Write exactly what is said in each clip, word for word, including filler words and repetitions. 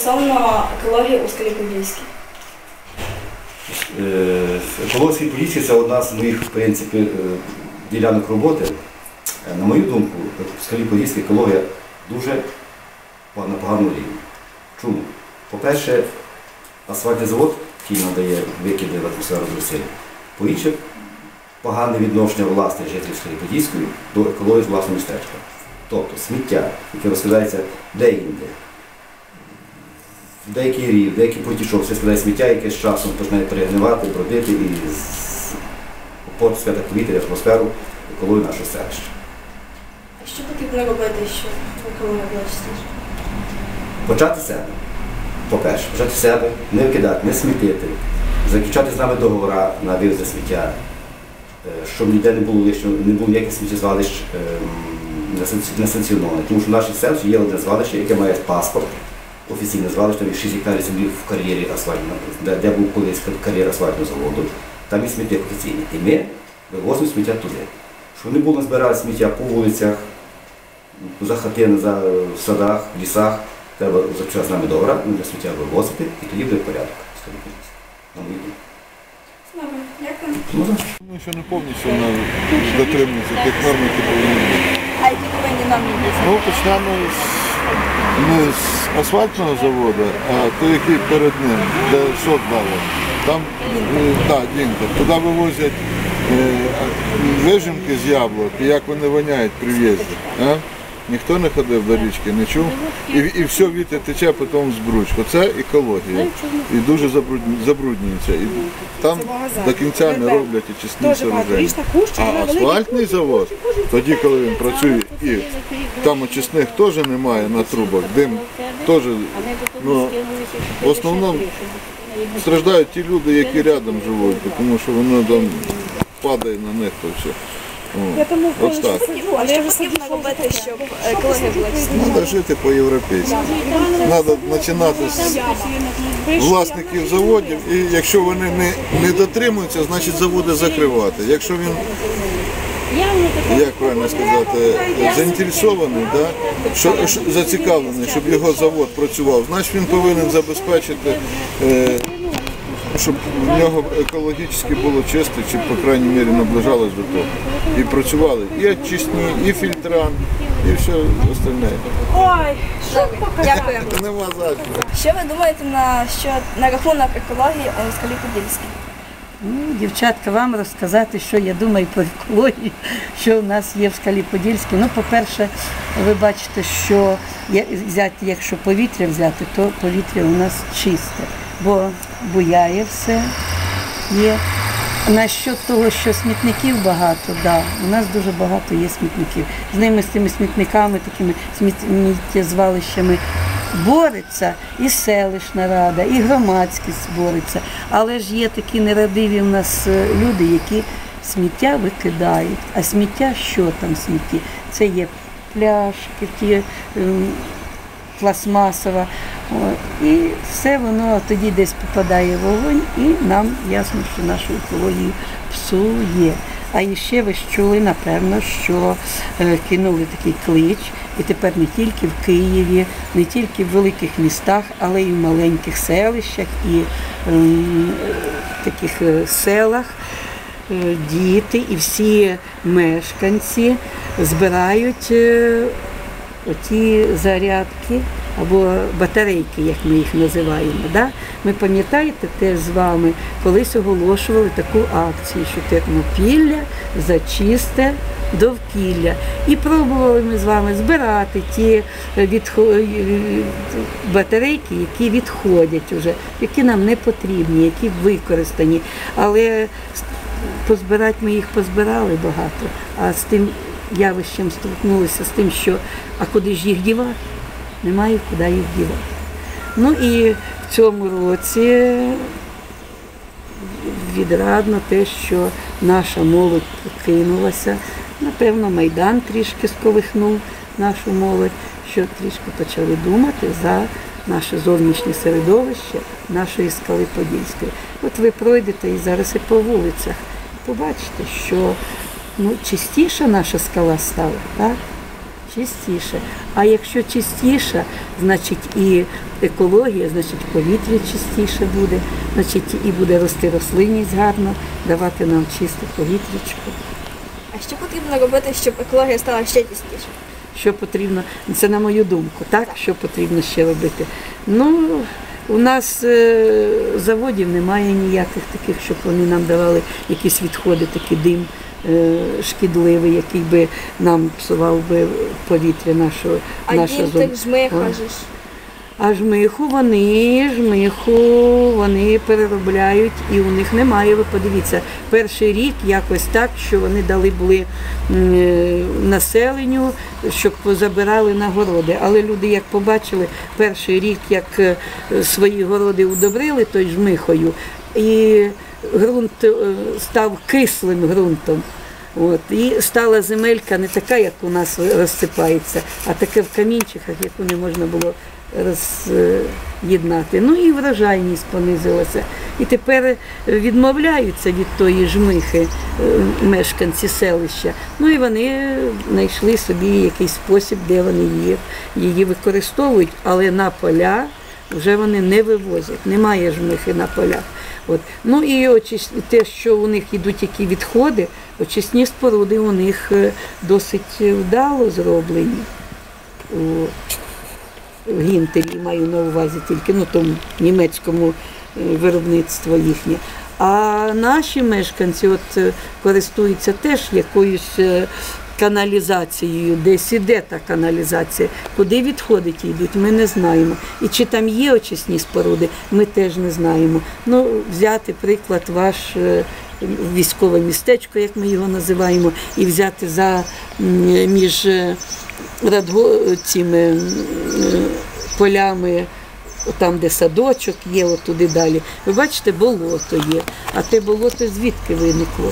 стосовно екології у Скалі-Подільській? Екологія Скалі-Подільській – це одна з моїх, в принципі, ділянок роботи. На мою думку, в Скалі-Подільській екологія дуже на поганому рівні. Чому? По-перше, асфальтний завод, який надає викиди в атмосферу Росії. По-інше, погане відношення власних жителів Скалі-Подільської до екології з власного містечка. Тобто сміття, яке розкидається де-інде. В деякий рів, в деякий потічок, все скидає сміття, яке з часом починає перегнивати, бродити і портити повітря, атмосферу, екологію нашого селища. А що потрібно робити, щоб екологія була чистіша? Почати з себе. По-перше, почати з себе, не викидати, не смітити, заключати з нами договори на вивіз сміття, щоб ніде не було лишнього, не було ніяких сміттєзвалищ несанкціонованих. Тому що в нашій селищі є одне звалище, яке має паспорт, офіційне звалище, там є шість гектарів землі в кар'єрі асфальтного, де, де був колись кар'єр асфальтного заводу. Там є сміття офіційне. І ми вивозимо сміття туди. Щоб не було збирати сміття по вулицях, за хатини, за, в садах, в лісах. Треба заключати з нами договори, ми для сміття вивозити, і тоді буде порядок. Добре, дякую. Ми ще не повністю дотримуємося тих норм, які повинні бути. А які повинні нам бути? Ну, почнемо з, не з асфальтного заводу, а той, який перед ним, де сот дали. Там, так, Дінка, туди вивозять е, вижимки з яблук, і як вони воняють при в'їзді. Ніхто не ходив до річки, не чув. І, і все вітер тече потім з бручку. Це екологія. І дуже забруднюється. І там до кінця не роблять очисні сооруження. А асфальтний завод, тоді, коли він працює, і там очисних теж немає на трубах, дим теж, ну, в основному страждають ті люди, які рядом живуть, тому що воно там падає на них то все. Ось так. А що потрібно робити, щоб екологія була чистіша? Треба жити по-європейськи. Треба починати з власників заводів, і якщо вони не, не дотримуються, значить заводи закривати. Якщо він, як правильно сказати, заінтересований, да, що, зацікавлений, щоб його завод працював, значить він повинен забезпечити, е, щоб в нього екологічно було чисто, чи, по крайній мірі, наближалось до того. І працювали і очисні, і фільтра, і все остальне. Ой, що дякую. Нема за що. Що ви думаєте на, що, на рахунок екології у Скалі-Подільській? Ну, дівчатка, вам розказати, що я думаю про екологію, що в нас є в Скалі-Подільській. Ну, по-перше, ви бачите, що взяти, якщо повітря взяти, то повітря у нас чисте, бо буяє все є. Насчет того, що смітників багато, да, у нас дуже багато є смітників. З ними, з тими смітниками, такими сміттєзвалищами бореться і селищна рада, і громадськість бореться. Але ж є такі нерадиві в нас люди, які сміття викидають. А сміття, що там смітті? Це є пляшки, ті, пластмасова. І все воно тоді десь попадає в вогонь, і нам ясно, що нашу екологію псує. А іще ви чули, напевно, що е, кинули такий клич, і тепер не тільки в Києві, не тільки в великих містах, але й в маленьких селищах і е, таких е, селах е, діти і всі мешканці збирають е, оті зарядки, або батарейки, як ми їх називаємо. Да? Ми, пам'ятаєте, теж з вами колись оголошували таку акцію, що Тернопілля за чисте довкілля. І пробували ми з вами збирати ті відход... батарейки, які відходять вже, які нам не потрібні, які використані. Але позбирати ми їх позбирали багато, а з тим явищем стикнулися, з тим, що а куди ж їх дівати? Немає куди їх дівати. Ну і в цьому році відрадно те, що наша молодь кинулася. Напевно, Майдан трішки сколихнув нашу молодь, що трішки почали думати за наше зовнішнє середовище нашої Скалі-Подільської. От ви пройдете і зараз і по чистіше. А якщо чистіше, значить і екологія, значить повітря чистіше буде, значить і буде рости рослинність гарно, давати нам чисте повітрячко. А що потрібно робити, щоб екологія стала ще чистіше? Що потрібно, це на мою думку, так? Що потрібно ще робити? Ну, у нас е, заводів немає ніяких таких, щоб вони нам давали якісь відходи, такий дим е, шкідливий, який би нам псував би повітря нашого, А нашого дім зону. тих жмих, О. кажеш. А жмиху вони, жмиху вони переробляють і у них немає. Ви подивіться, перший рік якось так, що вони дали були м, населенню, щоб забирали на городи. Але люди, як побачили, перший рік, як е, свої городи удобрили той жмихою, і ґрунт е, став кислим ґрунтом. От. І стала земелька не така, як у нас розсипається, а таке в камінчиках, яку не можна було роз'єднати. Ну і врожайність понизилася. І тепер відмовляються від тої жмихи мешканці селища. Ну і вони знайшли собі якийсь спосіб, де вони її, її використовують, але на поля вже вони не вивозять, немає жмихи на полях. От. Ну і очис... те, що у них йдуть які відходи, очисні споруди у них досить вдало зроблені. От. В Гінтері маю на увазі тільки, ну, тому німецькому виробництво їхнє. А наші мешканці от користуються теж якоюсь каналізацією, десь іде та каналізація. Куди відходить йдуть, ми не знаємо. І чи там є очисні споруди, ми теж не знаємо. Ну, взяти приклад ваш військове містечко, як ми його називаємо, і взяти за між радго, цими полями, там, де садочок є, от туди далі. Ви бачите, болото є. А те болото звідки виникло?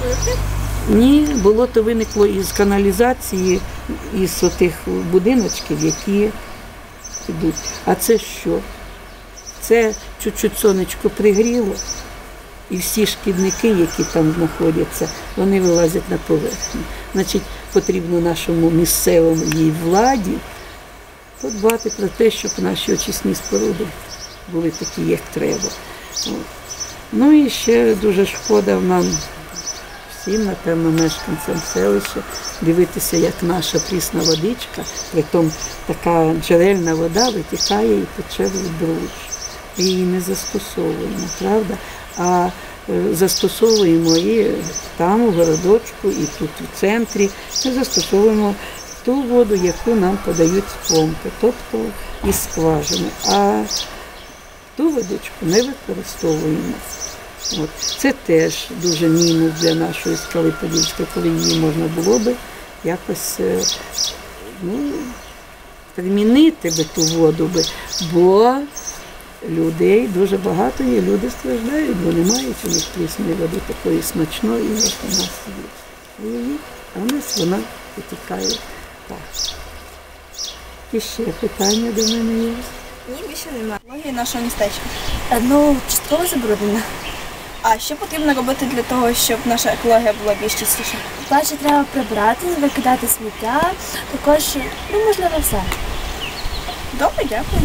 Ні, болото виникло із каналізації, із отих будиночків, які йдуть. А це що? Це чуть-чуть сонечко пригріло, і всі шкідники, які там знаходяться, вони вилазять на поверхню. Значить, потрібно нашому місцевому владі подбати про те, щоб наші очисні споруди були такі, як треба. От. Ну і ще дуже шкода нам всім, напевно, мешканцям селища, дивитися, як наша прісна водичка, притом така джерельна вода витікає і тече в бруч. І її не застосовуємо, правда? А застосовуємо і там, у городочку, і тут у центрі. Ми застосовуємо ту воду, яку нам подають з помпи, тобто із скважини. А ту водичку не використовуємо. От. Це теж дуже мінус для нашої Скали Подільської, коли її можна було би якось, ну, примінити би ту воду, би, бо людей дуже багато є, люди страждають, бо не мають у них прісної води такої смачної, як у нас є. А в нас вона витікає так. І ще питання до мене є? Ні, більше немає. Екологія нашого містечка. Ну, частково забруднена. А що потрібно робити для того, щоб наша екологія була більш чистіша? Перше, треба прибирати, не викидати сміття, також, ну, можливо, все. Добре, дякую.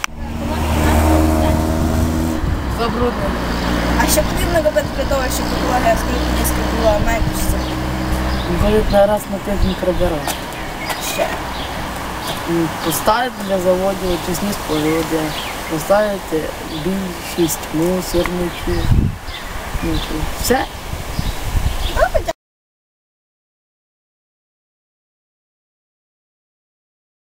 Забруднена. А що потрібно робити для того, щоб екологія Скали Подільської була менш чиста? Навіть на раз на тиждень прибирати. Ще. Поставити для заводів очисні споруди, поставити більшість мусорників. Ну, все.